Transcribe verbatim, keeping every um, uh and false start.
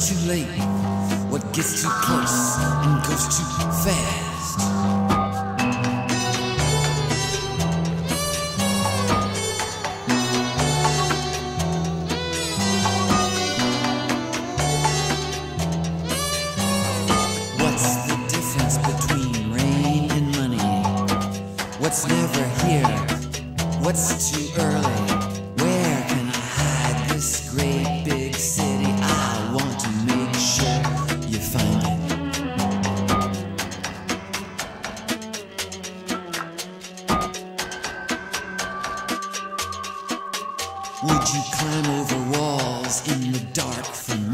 too late, what gets too close and goes too fast. What's the difference between rain and money? What's never here? What's too early? Where can I hide this great big city? I want to make sure you find it. Would you climb over walls in the dark for